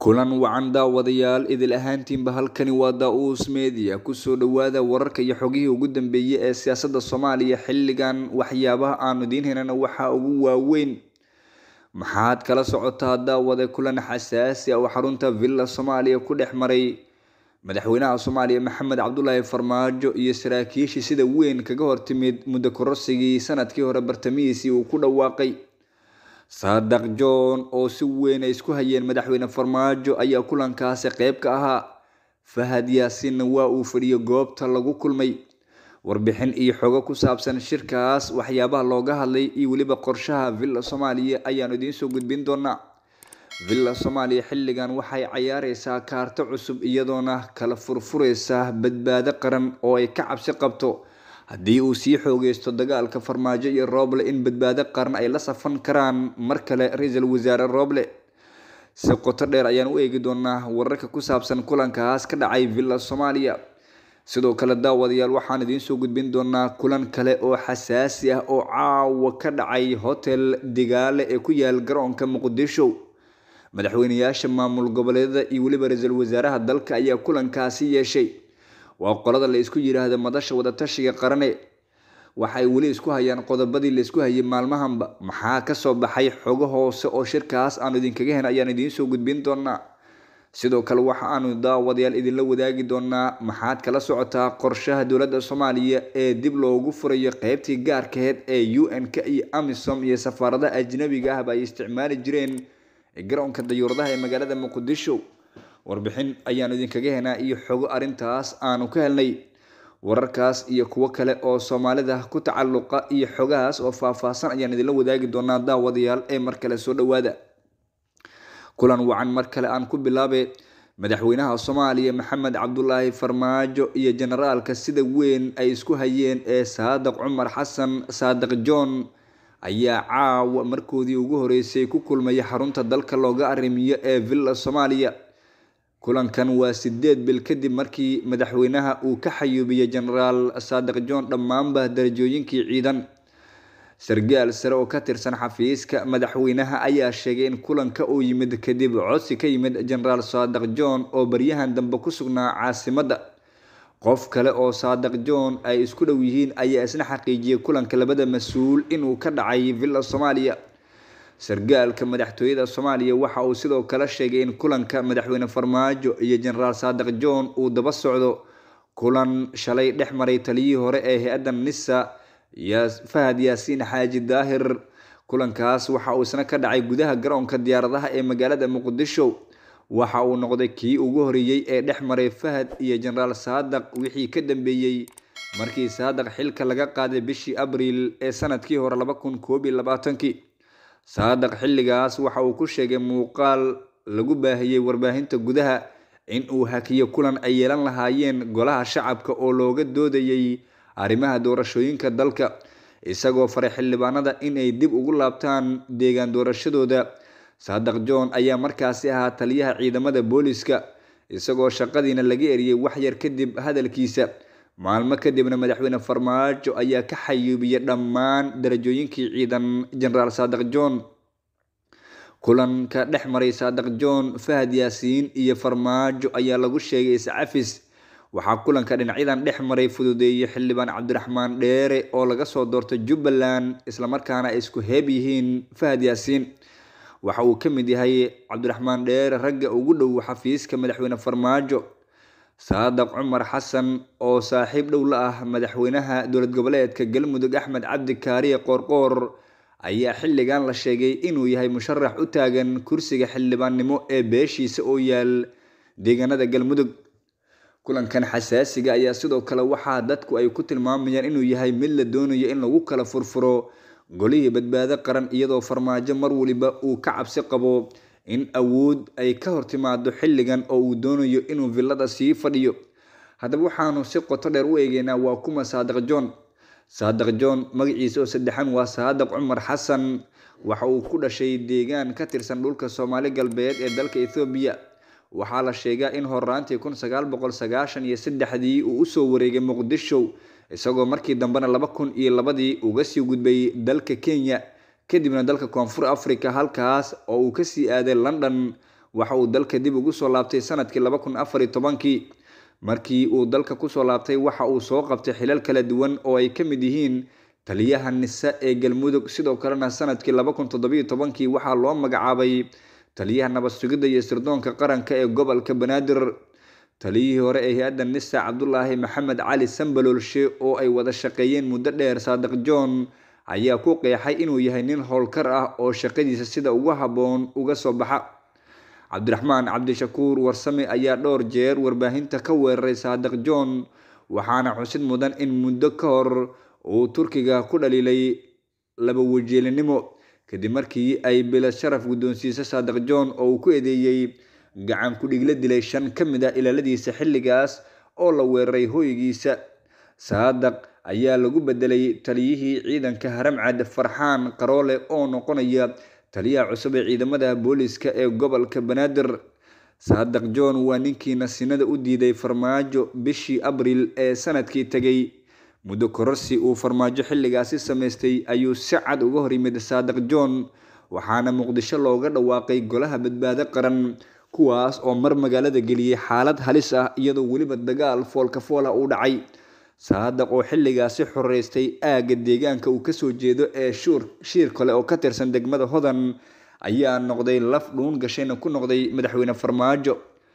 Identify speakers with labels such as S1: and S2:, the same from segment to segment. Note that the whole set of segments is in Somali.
S1: kulan wacan daawadayaal idil ahaantiinba halkani waa Daus Media kusoo dhawaada wararka iyo xogihii ugu dambeeyay ee siyaasadda Soomaaliya xilligan waxyaabaha aanu diin heynana waxa ugu waaweyn maxaad kala socotaa daawada kulan xasaasi ah oo xarunta Villa Soomaaliya ku dhex maray madaxweynaha Soomaaliya Maxamed Cabdullaahi Farmaajo iyo saraakiishii sida weyn kaga hortimid muddo kororsigii sanadkii hore bartamihiisii uu ku dhawaaqay Saadaq John oo si weyn ay isku hayeen madaxweyne Farmaajo ayaa kulankaasi qayb ka ahaa Fahad Yaasin waa uu fadhiyo goobta lagu kulmay warbixin iyo xogo ku saabsan shirkaas waxyaabaha looga hadlay iyo waliba qorshaha Villa Soomaaliya ayaan idiin soo gudbin doonaa Villa Soomaaliya xilligan waxay ciyaareysaa kaarto cusub iyadoona kala furfureysa badbaado qaran oo ay ka cabsi qabto haddii uu sii xoogeysto dagaalka Farmaajo iyo Roble in badbaado qaran ay la safan karaan mar kale ra'iisul wasaare Roble si qoto dheer ayaan u eegi doonaa wararka ku saabsan kulankaas ka dhacay Villa Soomaaliya sidoo kale daawadayaal waxaan idiin soo gudbin doonaa kulan kale oo xasaasi ah oo caawa ka dhacay hotel Digaale ee ku yaal garoonka Muqdisho madaxweynayaasha maamul goboleedyada iyo waliba ra'iisul wasaaraha dalka ayaa kulankaasi yeeshay waa qolada la isku yiraahdo madasha wada tashiga qarane waxay wali isku hayaan qodobadii la isku hayay maalmahanba maxaa ka soo baxay xogo hoose oo shirkaas aan idinkaga helay ayaan idiin soo gudbin doonaa sidoo kale waxa aanu daawadayaal idinla wadaagi doonaa maxaad kala socotaa qorshaha dowladda Soomaaliya ee dib loogu furayo qaybtii gaarkeed ee UN-ka iyo AMISOM iyo safaaradaha ajnabiga ah ay isticmaali jireen garoonka dayuuradaha ee magaalada Muqdisho warbixin ayaan idinkaga helnaa iyo xogo arintaas aanu ka helnay wararkaas iyo kuwo kale oo Soomaalida ku tacalluqa iyo xogahaas oo faahfaahsan ayaan idinla wadaagi doonaa daawadayaal ee mar kale soo dhawaada kulan wacan mar kale aan ku bilaabay madaxweynaha Soomaaliya Maxamed Cabdullaahi Farmaajo iyo generaalka sida weyn ay isku hayeen ee Saadaq Cumar Xasan Saadaq John ayaa caawa markoodii ugu horeysay ku kulmay xarunta dalka looga arrimiyo ee Villa Soomaaliya kulankan waa 8 bil kadib markii madaxweynaha uu ka xayuubiyay generaal Saadaq John dhammaanba darajooyinkii ciidan sargaal sare oo ka tirsan xafiiska madaxweynaha ayaa sheegay in kulanka uu yimid kadib codsi ka yimid generaal Saadaq John oo baryahan dambe ku sugnaa caasimadda qof kale oo Saadaq John ay isku dhow yihiin ayaa isna xaqiijiyay kulanka labada mas'uul inuu ka dhacay Villa Soomaaliya sargaalka madaxtooyada Soomaaliya waxa uu sidoo kale sheegay in kulanka madaxweyne Farmaajo iyo generaal Saadaq John uu daba socdo kulan shalay dhex maray taliyihii hore ee hay'adda NISA Fahad Yaasin Xaaji Daahir kulankaas waxa uu isna ka dhacay gudaha garoonka diyaaradaha ee magaalada Muqdisho waxa uu noqday kii ugu horeeyay ee dhex maray Fahad iyo generaal Saadaq wixii ka dambeeyay markii Saadaq xilka laga qaaday bishii Abriil ee sanadkii hore 2021 Saadaq xilligaas waxa uu ku sheegay muuqaal lagu baahiyay warbaahinta gudaha in uu hakiyo kulan ay yeelan lahaayeen golaha shacabka oo looga doodayay arrimaha doorashooyinka dalka isagoo faray xildhibaanada in ay dib ugu laabtaan deegaan doorashadooda Saadaq John ayaa markaasi ahaa taliyaha ciidamada booliska isagoo shaqadiina laga eriyay wax yar kadib hadalkiisa maalmo kadibna madaxweyne Farmaajo ayaa ka xayuubiyay dhammaan darajooyinkii ciidan generaal Saadaq John kulanka dhex maray Saadaq John Fahad Yaasin iyo Farmaajo ayaa lagu sheegay iscafis waxaa kulanka dhinacyadan dhex maray fududeeyay xildhibaan Cabdiraxmaan Dheere oo laga soo doortay Jubbaland isla markaana ay isku heeb yihiin Fahad Yaasin waxa uu ka mid yahay Cabdiraxmaan Dheere ragga ugu dhow xafiiska madaxweyne Farmaajo Saadaq Cumar Xasan oo saaxiib dhow la ah madaxweynaha dowlad goboleedka Galmudug Axmed Cabdi Kaariye Qoorqoor ayaa xilligan la sheegay inuu yahay musharax u taagan kursiga xildhibaannimo ee beeshiisa oo yaal deegaanada Galmudug kulankan xasaasiga ayaa sidoo kale waxaa dadku ay ku tilmaamayaan inuu yahay mid la doonayo in lagu kala furfuro golihii badbaado qaran iyadoo Farmaajo mar waliba uu ka cabsi qabo in awood ay ka hortimaado xilligan oo uu doonayo inuu villada sii fadhiyo haddaba waxaanu si qoto dheer u eegaynaa waa kuma Saadaq John magaciisa oo saddexan waa Saadaq Cumar Xasan waxa uu ku dhashay deegaan ka tirsan dhulka Soomaali galbeed ee dalka Itoobiya waxaa la sheegaa in horaantii 1993 uu u soo wareegay Muqdisho isagoo markii dambena 2002 uga sii gudbay dalka Kenya kadibna dalka Koonfur Afrika halkaas oo uu ka sii aaday London waxa uu dalka dib ugu soo laabtay sanadkii 2014 markii uu dalka ku soo laabtay waxa uu soo qabtay xilal kala duwan oo ay ka mid yihiin taliyaha nisa ee galmudug sidoo kalena sanadkii 2017 waxaa loo magacaabay taliyaha nabad sugidda iyo sirdoonka qaranka ee gobolka banaadir taliyihii hore ee hay-adda nisa cabdulaahi maxamed cali sambalolshe oo ay wada shaqeeyeen muddo dheer saadiq john ayaa ku qeexay inuu yahay nin howlkar ah oo shaqadiisa sida ugu habboon uga soo baxa cabdiraxmaan cabdishakuur warsame ayaa dhowr jeer warbaahinta ka weeraray saadiq john waxaana xusid mudan in muddo ka hor uu turkiga ku dhaliilay laba wajeelinimo kadib markii ay bilad sharaf guddoonsiisay saadiq john oo uu ku eedeeyey gacan ku dhigla dilay 5 ka mid ah ilaaladiisa xilligaas oo la weeraray hoygiisa saadiq ayaa lagu bedelay taliyihii ciidanka haramcad farxaan qaroole oo noqonaya taliyaha cusub ee ciidamada booliska ee gobolka banaadir saadiq john waa ninkii nasinada u diiday farmaajo bishii abriil ee sanadkii tagay muddo kororsi uu farmaajo xilligaasi samaystay ayuu si cad uga hor yimid saadiq john waxaana muqdisho looga dhawaaqay golaha badbaado qaran kuwaas oo mar magaalada geliyay xaalad halis ah iyadoo weliba dagaal foolka foola u dhacay saadiq oo xilligaasi xoreystay aagga deegaanka uu kasoo jeedo ee shiir kale oo ka tirsan degmada hodan ayaa noqday laf dhuun gashayna ku noqday madaxweyne farmaajo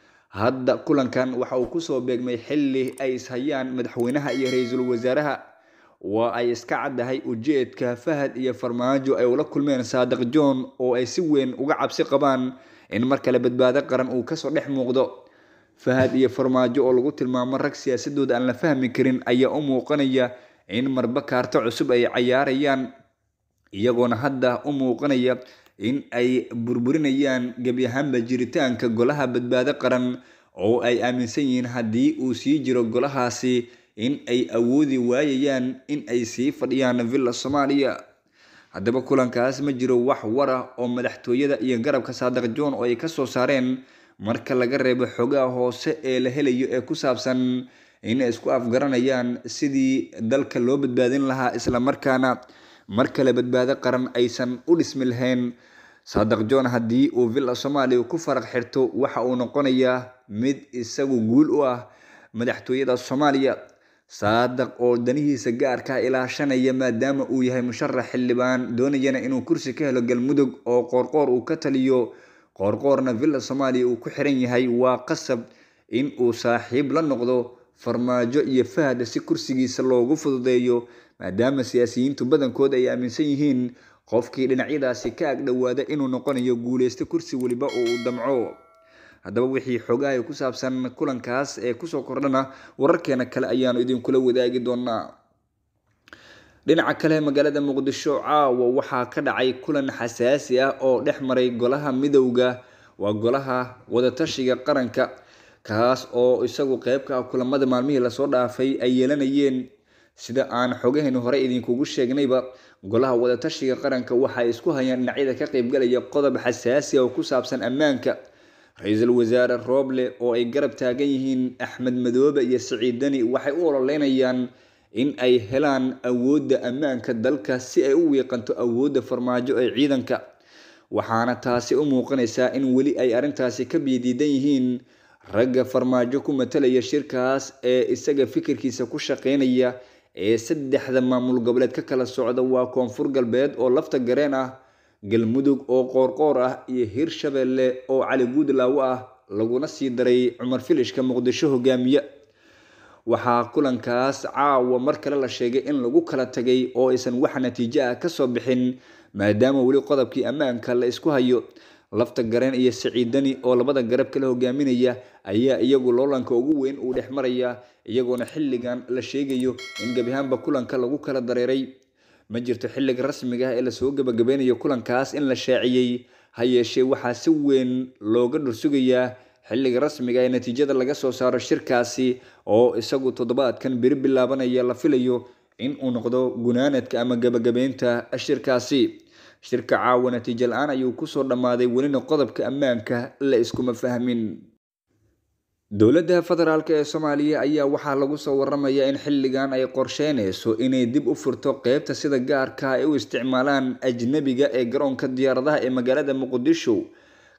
S1: hadda kulankan waxa uu kusoo beegmay xilli ay ishayaan madaxweynaha iyo ra-iisul wasaaraha waa ay iska caddahay ujeedka fahad iyo farmaajo ay ula kulmeen saadiq john oo ay si weyn uga cabsi qabaan in mar kale badbaado qaran uu kasoo dhex muuqdo fahad iyo farmaajo oo lagu tilmaamo rag siyaasadooda aan la fahmi karin ayaa u muuqanaya in marba kaarto cusub ay cayaarayaan iyagoona hadda u muuqanaya in ay burburinayaan gebi ahaanba jiritaanka golaha badbaado qaran oo ay aaminsan yihiin haddii uu sii jiro golahaasi in ay awoodi waayayaan in ay sii fadhiyaan villa Soomaaliya haddaba kulankaas ma jiro wax war ah oo madaxtooyada iyo garabka saadiq john oo ay ka soo saareen marka laga reebo xogaha hoose ee la helayo ee ku saabsan in ay isku afgaranayaan sidii dalka loo badbaadin lahaa isla markaana mar kale badbaado qaran aysan u dhismi lahayn saadiq john haddii uu villa Soomaaliya ku faraq xirto waxa uu noqonayaa mid isagu guul u ah madaxtooyada Soomaaliya saadiq oo danihiisa gaarka ilaashanaya maadaama uu yahay musharax xildhibaan doonayana inuu kursi ka helo galmudug oo qoorqoor uu ka taliyo qoorqoorna villa Soomaaliya uu ku xiran yahay waa qasab in uu saaxiib la noqdo farmaajo iyo fahad si kursigiisa loogu fududeeyo maadaama siyaasiyiintu badankood ay aaminsan yihiin qofkii dhinacyadaasi ka ag dhawaada inuu noqonayo guuleysta kursi waliba oo uu damco haddaba wixii xogaha ku saabsan kulankaas ee kusoo kordhana wararkeena kale ayaanu idinkula wadaagi doonaa dhinaca kale magaalada muqdisho caawa waxaa ka dhacay kulan xasaasi ah oo dhex maray golaha midowga waa golaha wadatashiga qaranka kaas oo isagu qayb ka ah kulamada maalmihii lasoo dhaafay ay yeelanayeen sida aan xogaheenu hore idinkugu sheegnayba golaha wadatashiga qaranka waxa ay isku hayaan dhinacyada ka qaybgalaya qodob xasaasi ah oo ku saabsan ammaanka ra-iisul wasaare Roble oo ay garab taagan yihiin Axmed Madoobe iyo Siciid Dani waxay u ololeynayaan in ay helaan awoodda ammaanka dalka si ay u wiiqanto awoodda farmaajo ee ciidanka waxaana taasi u muuqanaysaa in weli ay arintaasi ka biidiidan yihiin ragga farmaajo ku matalaya shirkaas ee isaga fikirkiisa ku shaqeynaya ee saddexda maamul goboleed ka kala socda waa koonfur galbeed oo lafta gareen ah galmudug oo qoorqoor ah iyo hirshabelle oo cali guudlaawo ah laguna sii daray cumar filishka muqdisho hogaamiye waxaa kulankaas caawa mar kale la sheegay in lagu kala tagay oo aysan wax natiijo ah kasoo bixin maadaama weli qodobkii ammaanka la isku hayo lafta gareen iyo Siciid Dani oo labada garab kala hogaaminaya ayaa iyagu loolanka ugu weyn uu dhex maraya iyagoona xilligan la sheegayo in gabi ahaanba kulanka lagu kala dareeray ma jirto xilliga rasmiga ah ee la soo gabagabeynayo kulankaas in la shaaciyay ha yeeshee waxaa si weyn looga dhursugayaa xilliga rasmiga ee natiijada laga soo saaro shirkaasi oo isagu toddobaadkan biri bilaabanaya la filayo in uu noqdo gunaanadka ama gabagabeynta shirkaasi shirka caawa natiijo la-aan ayuu kusoo dhammaaday welina qodobka ammaanka la iskuma fahmin dowladda federaalka ee Soomaaliya ayaa waxaa lagu soo waramayaa in xilligan ay qorsheynayso inay dib u furto qaybta sida gaarka ay u isticmaalaan ajnabiga ee garoonka diyaaradaha ee magaalada Muqdisho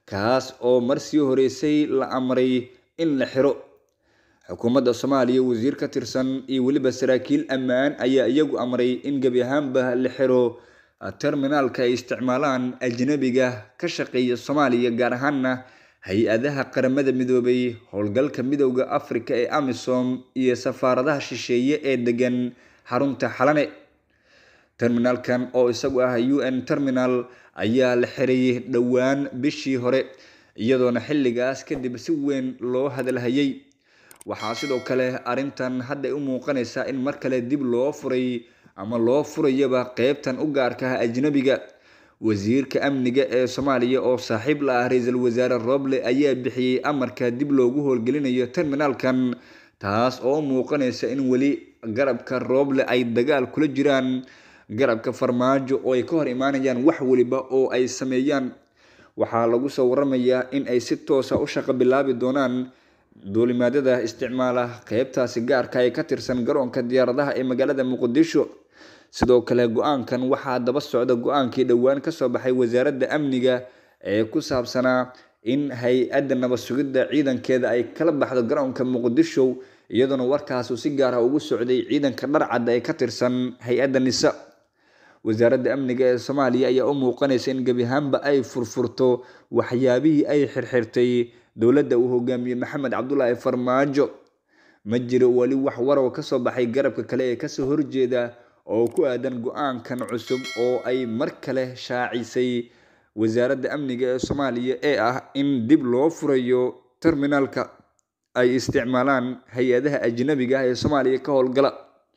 S1: kaas oo marsii horeysay la amray in la xiro. xukuumadda Soomaaliya wasiir ka tirsan iyo waliba saraakiil ammaan ayaa iyagu amray in gabi ahaanba la xiro terminalka ay isticmaalaan ajnabiga ka shaqeeya Soomaaliya, gaar ahaanna hay-adaha qaramada midoobay, howlgalka midowga Afrika ee AMISOM iyo safaaradaha shisheeye ee degan xarunta Xalane. terminalkan oo isagu ah UN terminal ayaa la xiray dhowaan bishii hore, iyadoona xilligaas kadib si weyn loo hadalhayay. waxaa sidoo kale arrintan hadda u muuqanaysaa in mar kale dib loo furay ama loo furayaba qeybtan u gaarka ah ajnabiga. wasiirka amniga ee Soomaaliya oo saaxiib la ah ra'iisul wasaare Roble ayaa bixiyay amarka dib loogu howlgelinayo terminalkan, taas oo muuqanaysa in weli garabka Roble ay dagaal kula jiraan garabka Farmaajo oo ay ka hor imaanayaan wax waliba oo ay sameeyaan. waxaa lagu soo waramayaa in ay si toos ah u shaqo bilaabi doonaan duulimaadada isticmaala qeybtaasi gaarka ay ka tirsan garoonka diyaaradaha ee magaalada Muqdisho. sidoo kale go'aankan waxaa daba socda go'aankii dhowaan ka soo baxay wasaaradda amniga ee ku saabsanaa in hay-adda nabad sugidda ciidankeeda ay kala baxdo garoonka Muqdisho, iyadoona warkaas si gaar ah ugu socday ciidanka dharcadda ee ka tirsan hay-adda NISA. wasaaradda amniga ee Soomaaliya ayaa u muuqanaysa in gabi ahaanba ay furfurto waxyaabihii ay xirxirtay dowladda uu hogaamiyey Maxamed Cabdullaahi Farmaajo. ma jiro wali wax war oo ka soo baxay garabka kale ee kasoo horjeeda oo ku aadan go'aankan cusub oo ay mar kale shaacisay wasaaradda amniga ee Soomaaliya ee ah in dib loo furayo terminalka ay isticmaalaan hay-adaha ajnabiga ah ee Soomaaliya ka howlgala.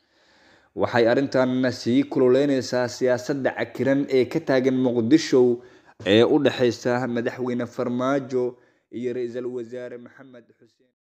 S1: waxay arrintan sii kululeynaysaa siyaasadda cakiran ee ka taagan Muqdisho ee u dhaxaysa madaxweyne Farmaajo iyo ra'iisul wasaare Maxamed Xuseen